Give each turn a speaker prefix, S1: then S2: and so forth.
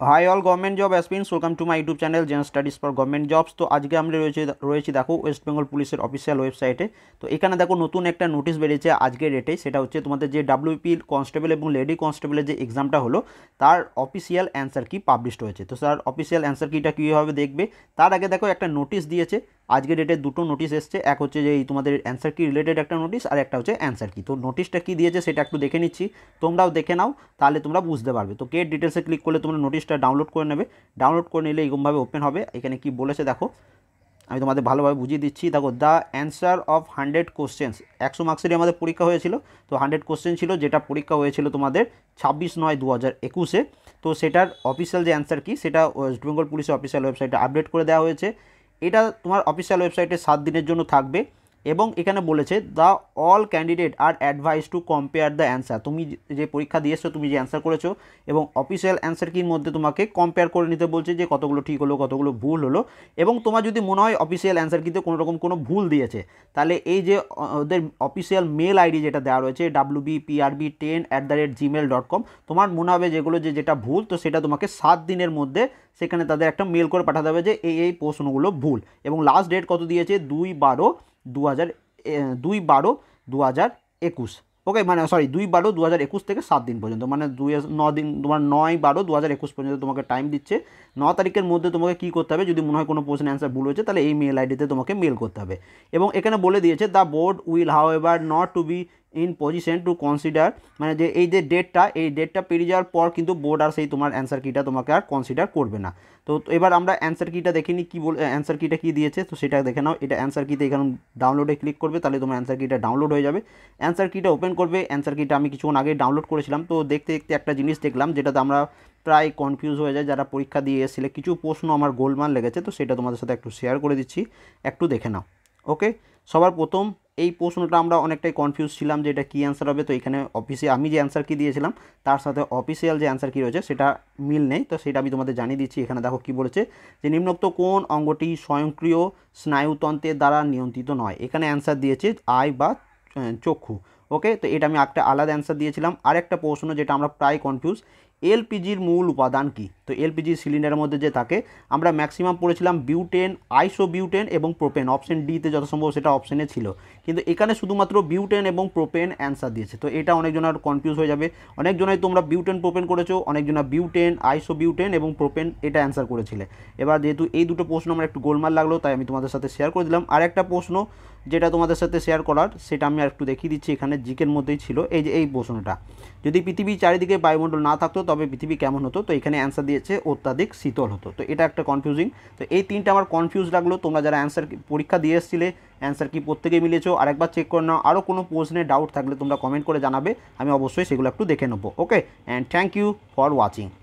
S1: High all government job aspirants, welcome to my YouTube channel zen studies for government jobs. তো আজকে আমরা রয়েছি দেখো ওয়েস্ট বেঙ্গল পুলিশের অফিসিয়াল ওয়েবসাইটে। তো এখানে দেখো নতুন একটা নোটিশ বেরিয়েছে আজকের ডেটে, সেটা হচ্ছে তোমাদের যে ডাব্লিউপি কনস্টেবল এবং লেডি কনস্টেবলের যে এক্সামটা হলো তার অফিসিয়াল অ্যান্সার কি পাবলিশড হয়েছে। তো স্যার অফিসিয়াল অ্যান্সার কিটা কীভাবে দেখবে তার আগে দেখো একটা নোটিশ দিয়েছে আজকের ডেটে, দুটো নোটিশ এসছে। এক হচ্ছে যে এই তোমাদের অ্যান্সার কি রিলেটেড একটা নোটিশ, আর একটা হচ্ছে অ্যান্সার কি। তো নোটিশটা কী দিয়েছে সেটা একটু দেখে নিচ্ছি, তোমরাও দেখে নাও, তাহলে তোমরা বুঝতে পারবে। তো গেট ডিটেলসে ক্লিক করলে তোমরা নোটিশটা ডাউনলোড করে নেবে। ডাউনলোড করে নিলে এরকমভাবে ওপেন হবে। এখানে কি বলেছে দেখো, আমি তোমাদের ভালোভাবে বুঝিয়ে দিচ্ছি। দেখো, দ্য অ্যান্সার অফ 100 কোশ্চেন্স, 100 মার্কসেরই আমাদের পরীক্ষা হয়েছিল। তো 100 কোশ্চেন ছিল, যেটা পরীক্ষা হয়েছিল তোমাদের 26/9/2021-এ। তো সেটার অফিসিয়াল যে অ্যান্সার কি সেটা ওয়েস্ট বেঙ্গল পুলিশের অফিসিয়াল ওয়েবসাইটে আপডেট করে দেওয়া হয়েছে। এটা তোমার অফিসিয়াল ওয়েবসাইটে 7 দিনের জন্য থাকবে। এবং এখানে বলেছে the all candidate are advise to compare the answer. তুমি যে পরীক্ষা দিয়েছো, তুমি যে অ্যান্সার করেছো এবং অফিসিয়াল অ্যান্সার কির মধ্যে তোমাকে কম্পেয়ার করে নিতে বলছে যে কতগুলো ঠিক হলো কতগুলো ভুল হলো। এবং তোমার যদি মনে হয় অফিসিয়াল অ্যান্সার কিতে কোনো রকম কোনো ভুল দিয়েছে, তাহলে এই যে ওদের অফিসিয়াল মেল আইডি যেটা দেওয়া রয়েছে wbprb10@gmail.com, তোমার মনে হবে যেগুলো যেটা ভুল, তো সেটা তোমাকে 7 দিনের মধ্যে সেখানে তাদের একটা মেল করে পাঠাতে হবে যে এই প্রশ্নগুলো ভুল। এবং লাস্ট ডেট কত দিয়েছে, 2/12/2021। ওকে, মানে সরি 2/12/2021 থেকে 7 দিন পর্যন্ত, মানে 9 দিন, তোমার 9/12/2021 পর্যন্ত তোমাকে টাইম দিচ্ছে। 9 তারিখের মধ্যে তোমাকে কী করতে হবে, যদি মনে হয় কোনো প্রশ্নের অ্যান্সার ভুল হয়েছে তাহলে এই মেল আইডিতে তোমাকে মেল করতে হবে। এবং এখানে বলে দিয়েছে the board will however not to be in position to consider, মানে যে এই যে ডেটটা পেরিয়ে যাওয়ার পর কিন্তু বোর্ড আর সেই তোমার অ্যান্সার কিটা তোমাকে আর কনসিডার করবে না। তো এবার আমরা অ্যান্সার কিটা দেখিনি, কী বল অ্যান্সার কিটা কী দিয়েছে, তো সেটা দেখে নাও। এটা অ্যান্সার কিতে এখানে ডাউনলোডে ক্লিক করবে, তাহলে তোমার অ্যান্সার কিটা ডাউনলোড হয়ে যাবে। অ্যান্সার কিটা ওপেন করবে। অ্যান্সার কিটা আমি কিছুক্ষণ আগে ডাউনলোড করেছিলাম। তো দেখতে দেখতে একটা জিনিস দেখলাম যেটাতে আমরা প্রায় কনফিউজ হয়ে যায় যারা পরীক্ষা দিয়ে এসেছিলে। কিছু প্রশ্ন আমার গোলমাল লেগেছে, তো সেটা তোমাদের সাথে একটু শেয়ার করে দিচ্ছি, একটু দেখে নাও। ওকে, সবার প্রথম এই প্রশ্নটা আমরা অনেকটাই কনফিউজ ছিলাম যে এটা কী অ্যান্সার হবে। তো এখানে আমি যে অ্যান্সার কি দিয়েছিলাম তার সাথে অফিসিয়াল যে অ্যান্সার কি রয়েছে সেটা মিল নেই। তো সেটা আমি তোমাদের জানিয়ে দিচ্ছি। এখানে দেখো কি বলেছে যে নিম্নোক্ত কোন অঙ্গটি স্বয়ংক্রিয় স্নায়ুতন্ত্রের দ্বারা নিয়ন্ত্রিত নয়। এখানে অ্যান্সার দিয়েছে আই বা চক্ষু। ওকে, তো এটা আমি একটা আলাদা অ্যান্সার দিয়েছিলাম। আরেকটা প্রশ্ন যেটা আমরা প্রায় কনফিউজ, এলপিজির মূল উপাদান কি। তো এলপিজি সিলিন্ডারের মধ্যে যে থাকে, আমরা ম্যাক্সিমাম পড়েছিলাম বিউটেন, আইসোবিউটেন এবং প্রোপেন। অপশন ডিতে যত সম্ভব সেটা অপশনে ছিল, কিন্তু এখানে শুধুমাত্র বিউটেন এবং প্রোপেন অ্যান্সার দিয়েছে। তো এটা অনেকজনের কনফিউজ হয়ে যাবে। অনেকজনাই তোমরা বিউটেন প্রোপেন করেছো, অনেকজনা বিউটেন, আইসোবিউটেন এবং প্রোপেন এটা অ্যান্সার করেছিলে। এবার যেহেতু এই দুটো প্রশ্ন আমার একটু গোলমাল লাগলো, তাই আমি তোমাদের সাথে শেয়ার করে দিলাম। আর একটা প্রশ্ন যেটা তোমাদের সাথে শেয়ার করার, সেটা আমি আর একটু দেখিয়ে দিচ্ছি। এখানে জিকের মধ্যেই ছিল এই যে এই প্রশ্নটা, যদি পৃথিবীর চারিদিকে বায়ুমণ্ডল না থাকতো তবে পৃথিবী কেমন হতো। তো এখানে অ্যান্সার দিয়েছে অত্যাধিক শীতল হতো। তো এটা একটা কনফিউজিং। তো এই তিনটা আমার কনফিউজ লাগলো। তোমরা যারা অ্যান্সার পরীক্ষা দিয়ে এসেছিলে অ্যান্সার কি প্রত্যেকেই মিলেছো, আরেকবার চেক করে নাও। আরও কোনো প্রশ্নে ডাউট থাকলে তোমরা কমেন্ট করে জানাবে, আমি অবশ্যই সেগুলো একটু দেখে নেবো। Okay, and thank you for watching.